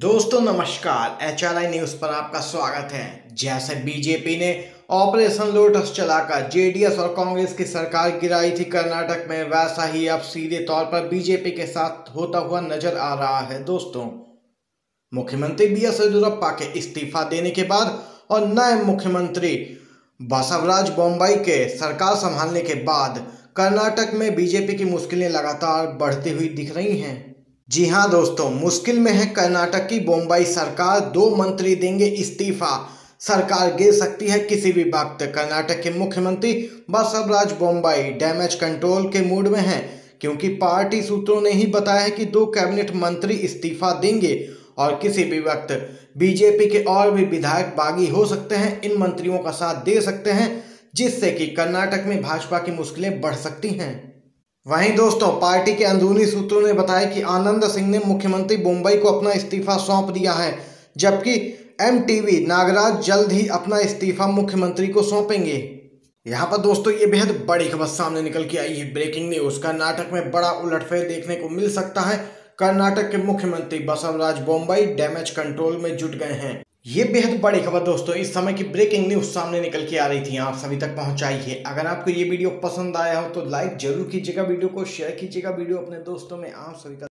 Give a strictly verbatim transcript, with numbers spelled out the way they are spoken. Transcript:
दोस्तों नमस्कार, H R आई news पर आपका स्वागत है। जैसे बीजेपी ने ऑपरेशन लोटस चलाकर जे डी एस और कांग्रेस की सरकार गिराई थी कर्नाटक में, वैसा ही अब सीधे तौर पर बीजेपी के साथ होता हुआ नजर आ रहा है। दोस्तों, मुख्यमंत्री बी एस येदियुरप्पा के इस्तीफा देने के बाद और नए मुख्यमंत्री बसवराज बोम्मई के सरकार संभालने के बाद कर्नाटक में बीजेपी की मुश्किलें लगातार बढ़ती हुई दिख रही हैं। जी हां दोस्तों, मुश्किल में है कर्नाटक की बोम्मई सरकार। दो मंत्री देंगे इस्तीफा, सरकार गिर सकती है किसी भी वक्त। कर्नाटक के मुख्यमंत्री बसवराज बोम्मई डैमेज कंट्रोल के मूड में हैं, क्योंकि पार्टी सूत्रों ने ही बताया है कि दो कैबिनेट मंत्री इस्तीफा देंगे और किसी भी वक्त बीजेपी के और भी विधायक बागी हो सकते हैं, इन मंत्रियों का साथ दे सकते हैं, जिससे कि कर्नाटक में भाजपा की मुश्किलें बढ़ सकती हैं। वहीं दोस्तों, पार्टी के अंदरूनी सूत्रों ने बताया कि आनंद सिंह ने मुख्यमंत्री बोम्मई को अपना इस्तीफा सौंप दिया है, जबकि एम टी वी नागराज जल्द ही अपना इस्तीफा मुख्यमंत्री को सौंपेंगे। यहाँ पर दोस्तों ये बेहद बड़ी खबर सामने निकल के आई है। ब्रेकिंग न्यूज, कर्नाटक में बड़ा उलटफेर देखने को मिल सकता है। कर्नाटक के मुख्यमंत्री बसवराज बोम्मई डैमेज कंट्रोल में जुट गए हैं। ये बेहद बड़ी खबर दोस्तों इस समय की ब्रेकिंग न्यूज सामने निकल के आ रही थी, आप सभी तक पहुंचाई है। अगर आपको ये वीडियो पसंद आया हो तो लाइक जरूर कीजिएगा, वीडियो को शेयर कीजिएगा, वीडियो अपने दोस्तों में आप सभी तक